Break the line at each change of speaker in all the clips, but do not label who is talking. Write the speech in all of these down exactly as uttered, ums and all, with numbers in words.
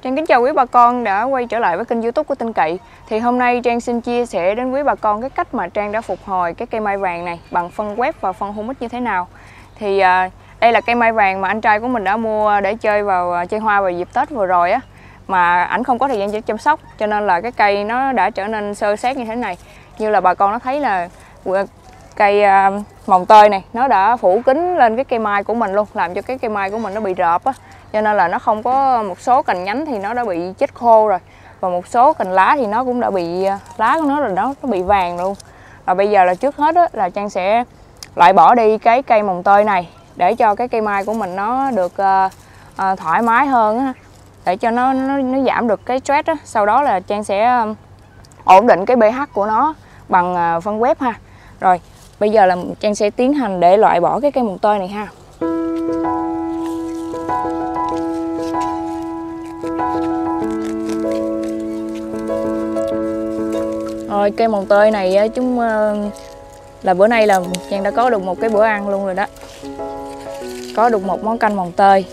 Trang kính chào quý bà con đã quay trở lại với kênh YouTube của Tin Cậy. Thì hôm nay Trang xin chia sẻ đến quý bà con cái cách mà Trang đã phục hồi cái cây mai vàng này bằng phân quét và phân humic như thế nào. Thì à, đây là cây mai vàng mà anh trai của mình đã mua để chơi vào chơi hoa vào dịp Tết vừa rồi á, mà ảnh không có thời gian chăm sóc cho nên là cái cây nó đã trở nên xơ xác như thế này. Như là bà con nó thấy là cây à, mồng tơi này nó đã phủ kín lên cái cây mai của mình luôn, làm cho cái cây mai của mình nó bị rợp á, cho nên là nó không có, một số cành nhánh thì nó đã bị chết khô rồi, và một số cành lá thì nó cũng đã bị, lá của nó là nó, nó bị vàng luôn. Và bây giờ là trước hết á, là Trang sẽ loại bỏ đi cái cây mồng tơi này để cho cái cây mai của mình nó được uh, uh, thoải mái hơn á, để cho nó, nó nó giảm được cái stress á. Sau đó là Trang sẽ um, ổn định cái pH của nó bằng uh, phân quét ha. Rồi bây giờ là Trang sẽ tiến hành để loại bỏ cái cây mồng tơi này ha. Rồi cây mồng tơi này chúng là bữa nay là Trang đã có được một cái bữa ăn luôn rồi đó, có được một món canh mồng tơi.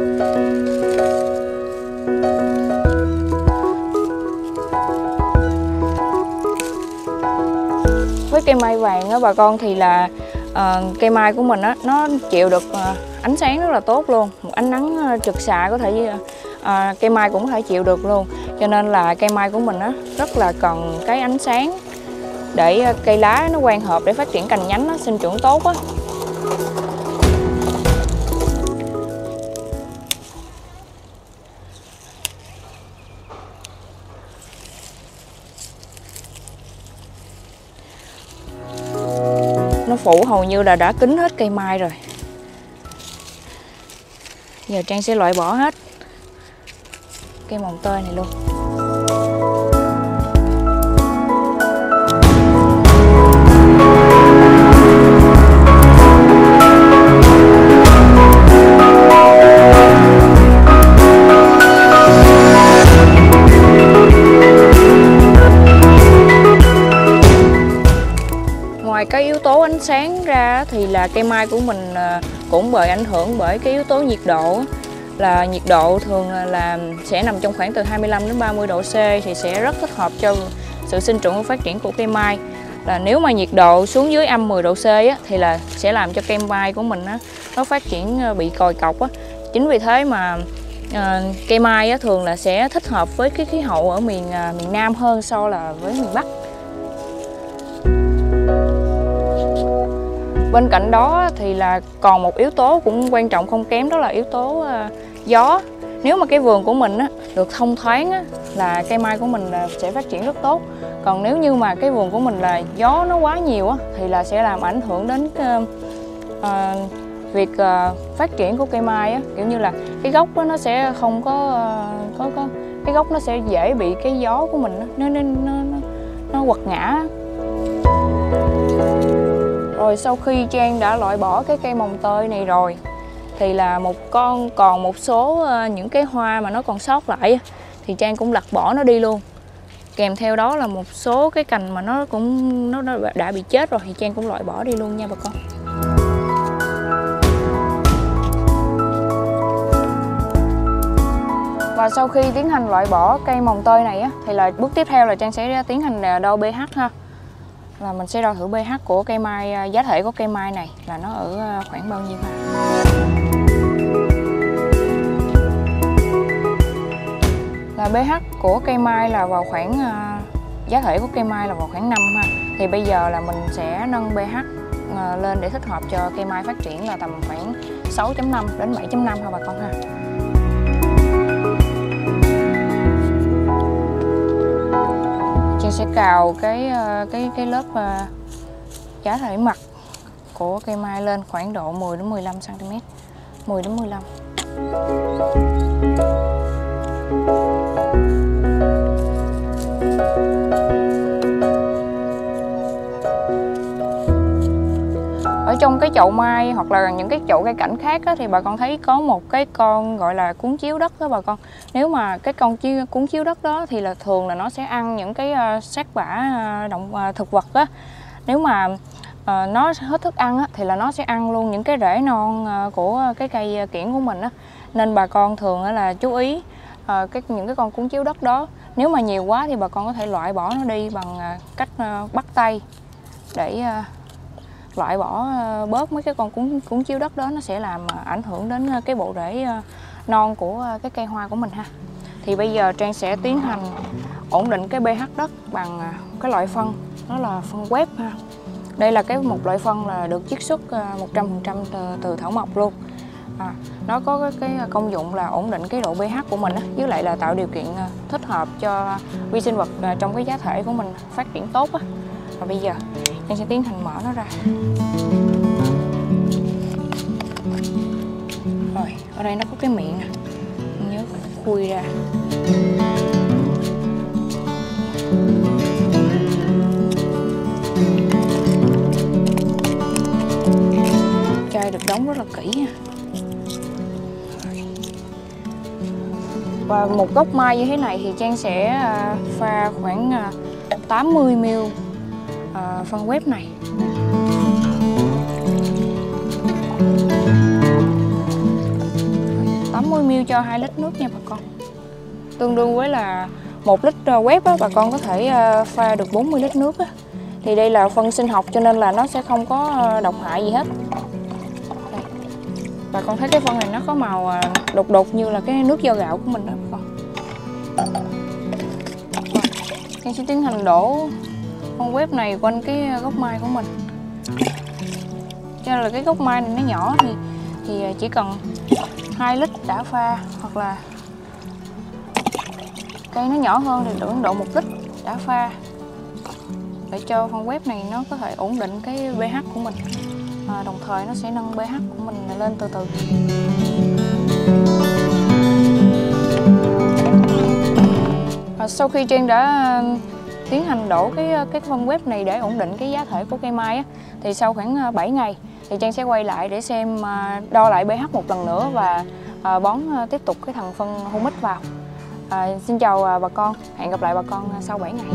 Với cây mai vàng á bà con thì là uh, cây mai của mình á nó chịu được uh, ánh sáng rất là tốt luôn, một ánh nắng uh, trực xạ có thể uh, cây mai cũng có thể chịu được luôn, cho nên là cây mai của mình á rất là cần cái ánh sáng để uh, cây lá nó quang hợp để phát triển cành nhánh nó sinh trưởng tốt á. Nó phủ hầu như là đã kín hết cây mai rồi. Giờ Trang sẽ loại bỏ hết cây mồng tơi này luôn. Ngoài cái yếu tố ánh sáng ra thì là cây mai của mình cũng bị ảnh hưởng bởi cái yếu tố nhiệt độ. Là nhiệt độ thường là sẽ nằm trong khoảng từ hai mươi lăm đến ba mươi độ C thì sẽ rất thích hợp cho sự sinh trưởng và phát triển của cây mai. Là nếu mà nhiệt độ xuống dưới âm mười độ C á, thì là sẽ làm cho cây mai của mình á, nó phát triển bị còi cọc á. Chính vì thế mà à, cây mai á, thường là sẽ thích hợp với cái khí hậu ở miền à, miền Nam hơn so là với miền Bắc. Bên cạnh đó thì là còn một yếu tố cũng quan trọng không kém, đó là yếu tố uh, gió. Nếu mà cái vườn của mình á, được thông thoáng á, là cây mai của mình sẽ phát triển rất tốt. Còn nếu như mà cái vườn của mình là gió nó quá nhiều á, thì là sẽ làm ảnh hưởng đến uh, uh, việc uh, phát triển của cây mai á. Kiểu như là cái gốc đó, nó sẽ không có, uh, có có cái gốc nó sẽ dễ bị cái gió của mình á, nó nó nó nó, nó quật ngã. Rồi sau khi Trang đã loại bỏ cái cây mồng tơi này rồi thì là một con còn một số uh, những cái hoa mà nó còn sót lại thì Trang cũng lặt bỏ nó đi luôn. Kèm theo đó là một số cái cành mà nó cũng nó đã bị chết rồi thì Trang cũng loại bỏ đi luôn nha bà con. Và sau khi tiến hành loại bỏ cây mồng tơi này á, thì là bước tiếp theo là Trang sẽ tiến hành đo pH ha. Là mình sẽ đo thử pH của cây mai, giá thể của cây mai này là nó ở khoảng bao nhiêu ha. Là pH của cây mai là vào khoảng, giá thể của cây mai là vào khoảng năm ha. Thì bây giờ là mình sẽ nâng pH lên để thích hợp cho cây mai phát triển là tầm khoảng sáu chấm năm đến bảy chấm năm ha bà con ha. Trang sẽ cào cái cái cái lớp giá thể mặt của cây mai lên khoảng độ mười đến mười lăm xăng-ti-mét, mười đến mười lăm. Ở trong cái chậu mai hoặc là những cái chậu cây cảnh khác á, thì bà con thấy có một cái con gọi là cuốn chiếu đất đó bà con. Nếu mà cái con chiếu, cuốn chiếu đất đó thì là thường là nó sẽ ăn những cái uh, xác bã uh, động uh, thực vật á. Nếu mà uh, nó hết thức ăn á, thì là nó sẽ ăn luôn những cái rễ non uh, của cái cây kiểng của mình á. Nên bà con thường là chú ý à, cái những cái con cuốn chiếu đất đó. Nếu mà nhiều quá thì bà con có thể loại bỏ nó đi bằng à, cách à, bắt tay để à, loại bỏ à, bớt mấy cái con cuốn cuốn chiếu đất đó, nó sẽ làm à, ảnh hưởng đến à, cái bộ rễ à, non của à, cái cây hoa của mình ha. Thì bây giờ Trang sẽ tiến hành ổn định cái pH đất bằng à, cái loại phân, đó là phân web ha. Đây là cái một loại phân là được chiết xuất một trăm phần trăm từ, từ thảo mộc luôn. À, nó có cái, cái công dụng là ổn định cái độ pH của mình á, với lại là tạo điều kiện thích hợp cho vi sinh vật trong cái giá thể của mình phát triển tốt á. Và bây giờ em sẽ tiến hành mở nó ra. Rồi, ở đây nó có cái miệng nè, nhớ khui ra. Chai được đóng rất là kỹ nha. Và một gốc mai như thế này thì Trang sẽ pha khoảng tám mươi mi li lít phân web này. tám mươi mi li lít cho hai lít nước nha bà con. Tương đương với là một lít web á, bà con có thể pha được bốn mươi lít nước á. Thì đây là phân sinh học cho nên là nó sẽ không có độc hại gì hết. Đây. Bà con thấy cái phân này nó có màu đục đục như là cái nước vo gạo của mình đó bà con. Em sẽ tiến hành đổ con web này quanh cái gốc mai của mình. Cho nên là cái gốc mai này nó nhỏ thì thì chỉ cần hai lít đã pha, hoặc là cây nó nhỏ hơn thì đổ độ một lít đã pha, để cho phân web này nó có thể ổn định cái pH của mình, à, đồng thời nó sẽ nâng pH của mình lên từ từ. À, sau khi Trang đã tiến hành đổ cái cái phân web này để ổn định cái giá thể của cây mai á, thì sau khoảng bảy ngày thì Trang sẽ quay lại để xem đo lại pH một lần nữa và à, bón tiếp tục cái thành phân humic vào. À, xin chào bà con, hẹn gặp lại bà con sau bảy ngày.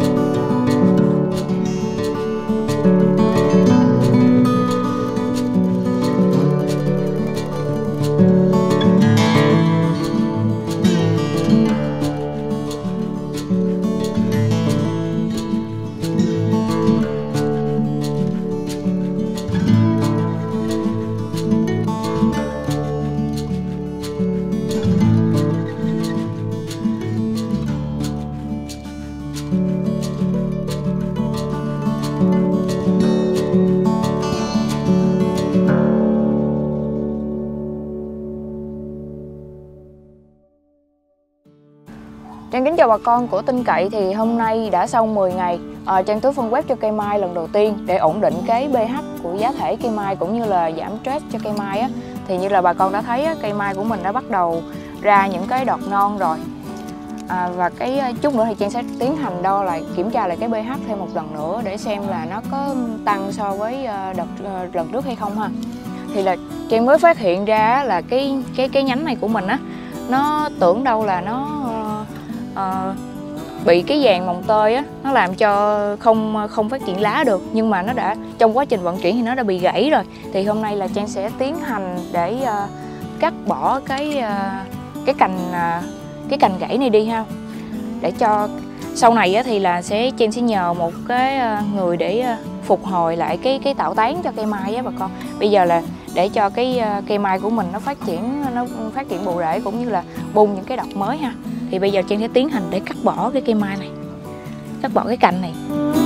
Trang kính chào bà con của Tin Cậy. Thì hôm nay đã sau mười ngày à, Trang tưới phân web cho cây mai lần đầu tiên để ổn định cái pH của giá thể cây mai cũng như là giảm stress cho cây mai á. Thì như là bà con đã thấy á, cây mai của mình đã bắt đầu ra những cái đọt non rồi. À, và cái chút nữa thì Trang sẽ tiến hành đo lại, kiểm tra lại cái pH thêm một lần nữa để xem là nó có tăng so với đợt lần trước hay không ha. Thì là Trang mới phát hiện ra là cái cái cái nhánh này của mình á, nó tưởng đâu là nó uh, bị cái vàng mồng tơi á, nó làm cho không không phát triển lá được, nhưng mà nó đã trong quá trình vận chuyển thì nó đã bị gãy rồi. Thì hôm nay là Trang sẽ tiến hành để uh, cắt bỏ cái uh, cái cành uh, cái cành gãy này đi ha, để cho sau này á, thì là sẽ Trang sẽ nhờ một cái uh, người để uh, phục hồi lại cái cái tạo tán cho cây mai á bà con. Bây giờ là để cho cái uh, cây mai của mình nó phát triển nó phát triển bộ rễ cũng như là bung những cái đọt mới ha. Thì bây giờ Trang sẽ tiến hành để cắt bỏ cái cây mai này, cắt bỏ cái cành này.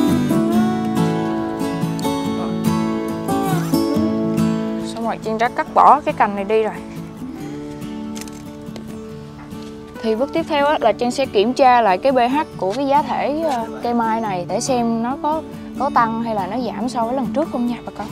Xong rồi Trang đã cắt bỏ cái cành này đi rồi. Thì bước tiếp theo là Trang sẽ kiểm tra lại cái pH của cái giá thể cây mai này để xem nó có có tăng hay là nó giảm so với lần trước không nha bà con.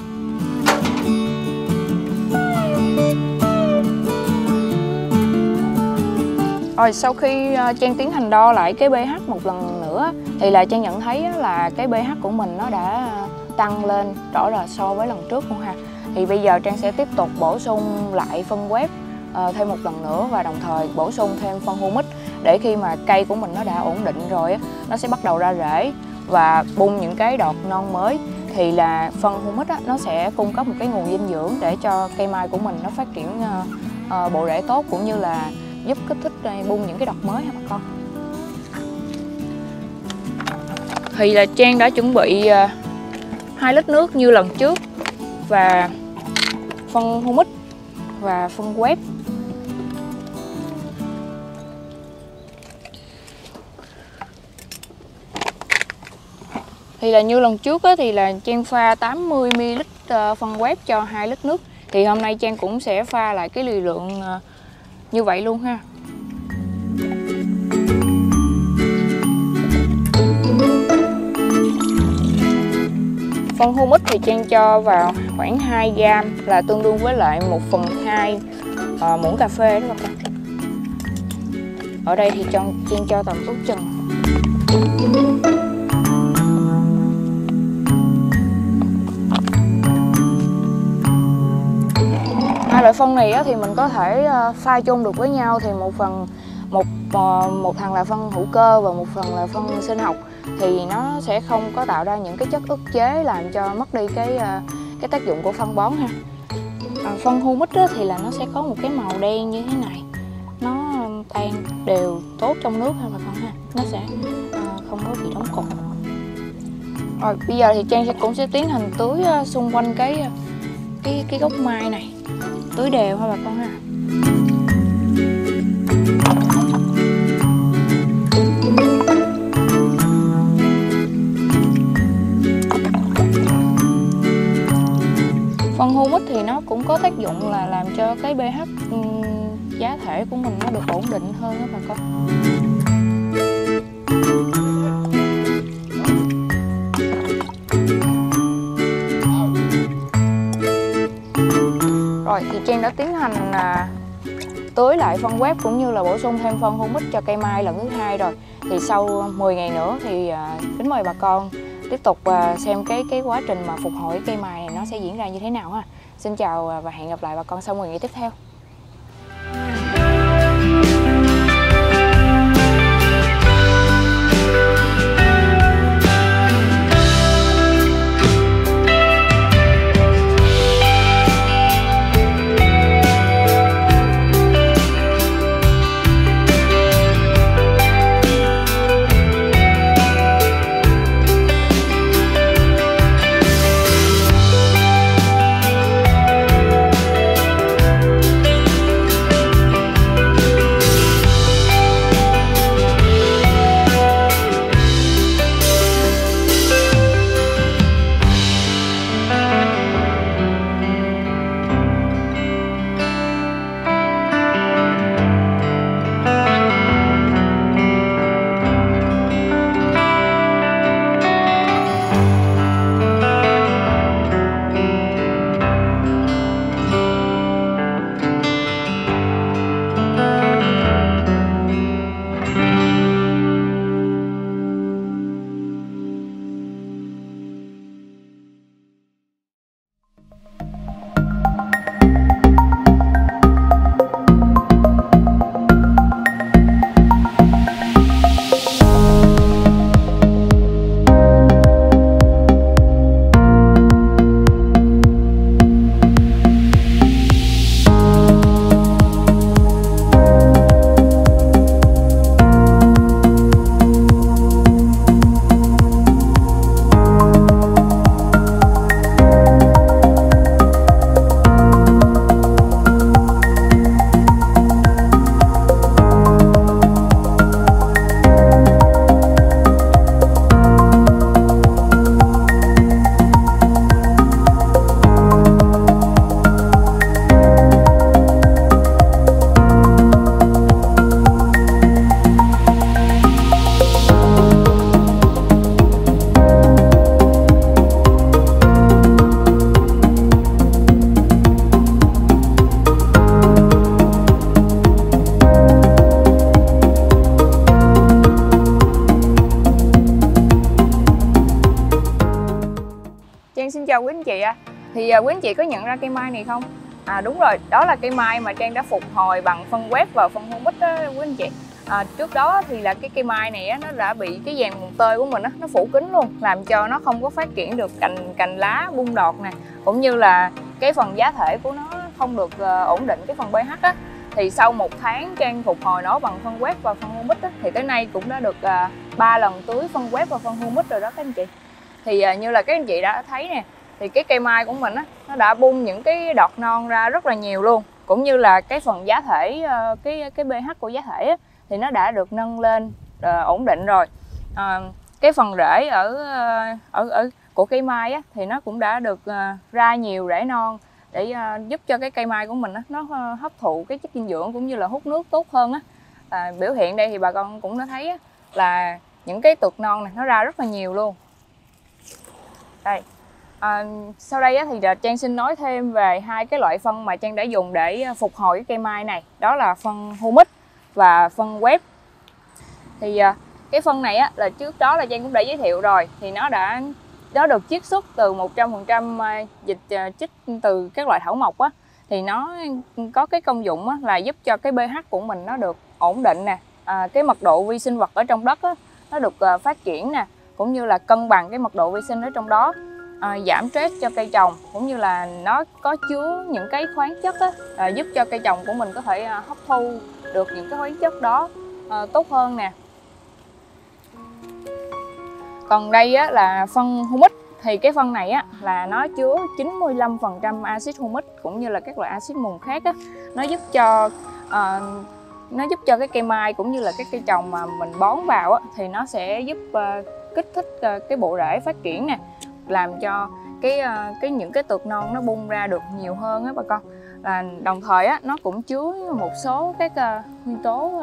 Rồi sau khi Trang tiến hành đo lại cái pH một lần nữa thì là Trang nhận thấy là cái pH của mình nó đã tăng lên rõ rệt so với lần trước luôn ha. Thì bây giờ Trang sẽ tiếp tục bổ sung lại phân web uh, thêm một lần nữa và đồng thời bổ sung thêm phân humic để khi mà cây của mình nó đã ổn định rồi nó sẽ bắt đầu ra rễ và bung những cái đọt non mới. Thì là phân humic á, nó sẽ cung cấp một cái nguồn dinh dưỡng để cho cây mai của mình nó phát triển uh, uh, bộ rễ tốt cũng như là giúp kích thích bung những cái đọt mới ha bà con. Thì là Trang đã chuẩn bị hai lít nước như lần trước, và phân humic và phân quét. Thì là như lần trước á, thì là Trang pha tám mươi mi li lít phân quét cho hai lít nước. Thì hôm nay Trang cũng sẽ pha lại cái liều lượng như vậy luôn ha. Phân humic thì Trang cho vào khoảng hai gam, là tương đương với lại một phần hai uh, muỗng cà phê đó các bạn. Ở đây thì cho Trang cho tầm ước chừng. Hai loại phân này á, thì mình có thể uh, pha chung được với nhau, thì một phần một uh, một thằng là phân hữu cơ và một phần là phân sinh học, thì nó sẽ không có tạo ra những cái chất ức chế làm cho mất đi cái cái tác dụng của phân bón ha. À, phân humic thì là nó sẽ có một cái màu đen như thế này, nó tan đều tốt trong nước ha bà con ha, nó sẽ à, không có bị đóng cục. Rồi bây giờ thì Trang sẽ cũng sẽ tiến hành tưới xung quanh cái cái cái gốc mai này, tưới đều ha bà con ha. Phân humic thì nó cũng có tác dụng là làm cho cái pH um, giá thể của mình nó được ổn định hơn đó bà con. Rồi thì Trang đã tiến hành à, tưới lại phân quét cũng như là bổ sung thêm phân humic cho cây mai lần thứ hai rồi. Thì sau mười ngày nữa thì à, kính mời bà con tiếp tục xem cái cái quá trình mà phục hồi cây mai này nó sẽ diễn ra như thế nào ha. Xin chào và hẹn gặp lại bà con sau mười ngày tiếp theo. chào quý anh chị ạ. À. Thì quý anh chị có nhận ra cây mai này không? À đúng rồi, đó là cây mai mà Trang đã phục hồi bằng phân quét và phân humic đó quý anh chị. À, trước đó thì là cái cây mai này á, nó đã bị cái dàn mồng tơi của mình á, nó phủ kín luôn, làm cho nó không có phát triển được cành cành lá bung đọt nè, cũng như là cái phần giá thể của nó không được uh, ổn định cái phần pH á. Thì Thì sau một tháng Trang phục hồi nó bằng phân quét và phân humic á, thì tới nay cũng đã được ba uh, lần tưới phân quét và phân humic rồi đó các anh chị. Thì uh, như là các anh chị đã thấy nè, thì cái cây mai của mình á, nó đã bung những cái đọt non ra rất là nhiều luôn, cũng như là cái phần giá thể, uh, cái cái pH của giá thể á, thì nó đã được nâng lên uh, ổn định rồi. Uh, cái phần rễ ở uh, ở ở của cây mai á, thì nó cũng đã được uh, ra nhiều rễ non để uh, giúp cho cái cây mai của mình á, nó uh, hấp thụ cái chất dinh dưỡng cũng như là hút nước tốt hơn á. À, biểu hiện đây thì bà con cũng đã thấy á, là những cái tược non này nó ra rất là nhiều luôn. Đây. À, sau đây á, thì Trang xin nói thêm về hai cái loại phân mà Trang đã dùng để phục hồi cái cây mai này, đó là phân humic và phân quét. Thì uh, cái phân này á, là trước đó là Trang cũng đã giới thiệu rồi, thì nó đã nó được chiết xuất từ một trăm phần trăm dịch uh, chích từ các loại thảo mộc á, thì nó có cái công dụng á, là giúp cho cái pH của mình nó được ổn định nè, à, cái mật độ vi sinh vật ở trong đất á, nó được uh, phát triển nè, cũng như là cân bằng cái mật độ vi sinh ở trong đó, à, giảm stress cho cây trồng, cũng như là nó có chứa những cái khoáng chất á, à, giúp cho cây trồng của mình có thể uh, hấp thu được những cái khoáng chất đó uh, tốt hơn nè. Còn đây á, là phân humic, thì cái phân này á, là nó chứa chín mươi lăm phần trăm axit humic cũng như là các loại axit mùn khác á, nó giúp cho uh, nó giúp cho cái cây mai cũng như là cái cây trồng mà mình bón vào á, thì nó sẽ giúp uh, kích thích uh, cái bộ rễ phát triển nè, làm cho cái uh, cái những cái tược non nó bung ra được nhiều hơn á bà con. Là đồng thời á, nó cũng chứa một số các uh, nguyên tố uh,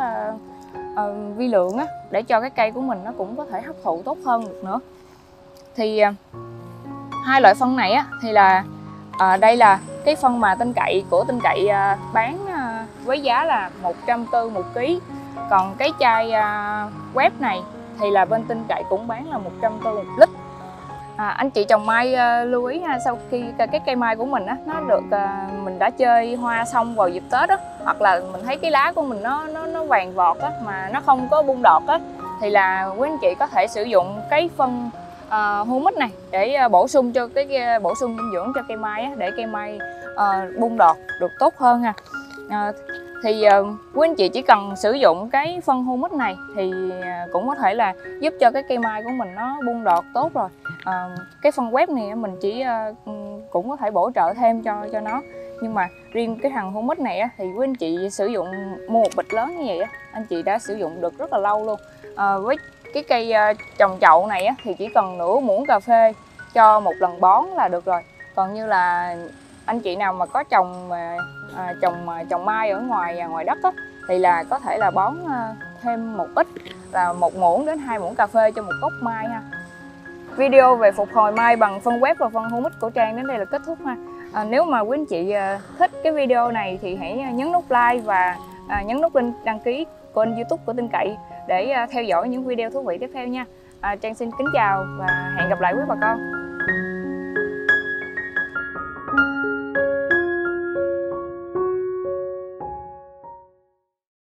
uh, vi lượng á, để cho cái cây của mình nó cũng có thể hấp thụ tốt hơn được nữa. Thì uh, hai loại phân này á, thì là uh, đây là cái phân mà Tin Cậy của Tin Cậy uh, bán uh, với giá là một trăm tư mươi một ký. Còn cái chai uh, web này thì là bên Tin Cậy cũng bán là một trăm tư mươi một lít. À, anh chị trồng mai uh, lưu ý ha, sau khi cái cây mai của mình á, nó được uh, mình đã chơi hoa xong vào dịp Tết á, hoặc là mình thấy cái lá của mình nó nó nó vàng vọt á, mà nó không có bung đọt á, thì là quý anh chị có thể sử dụng cái phân uh, humic này để uh, bổ sung cho cái uh, bổ sung dinh dưỡng cho cây mai á, để cây mai uh, bung đọt được tốt hơn ha. Uh, thì uh, quý anh chị chỉ cần sử dụng cái phân humic này thì uh, cũng có thể là giúp cho cái cây mai của mình nó bung đọt tốt rồi. Uh, cái phân web này mình chỉ uh, cũng có thể bổ trợ thêm cho cho nó, nhưng mà riêng cái thằng humic này á, thì quý anh chị sử dụng mua một bịch lớn như vậy á, anh chị đã sử dụng được rất là lâu luôn. Uh, với cái cây uh, trồng chậu này á, thì chỉ cần nửa muỗng cà phê cho một lần bón là được rồi. Còn như là anh chị nào mà có trồng mà à, trồng trồng mai ở ngoài ngoài đất á, thì là có thể là bón à, thêm một ít, là một muỗng đến hai muỗng cà phê cho một gốc mai ha. Video về phục hồi mai bằng phân quét và phân humic của Trang đến đây là kết thúc ha. À, nếu mà quý anh chị à, thích cái video này thì hãy nhấn nút like và à, nhấn nút đăng ký kênh YouTube của Tin Cậy để à, theo dõi những video thú vị tiếp theo nha. À, Trang xin kính chào và hẹn gặp lại quý bà con.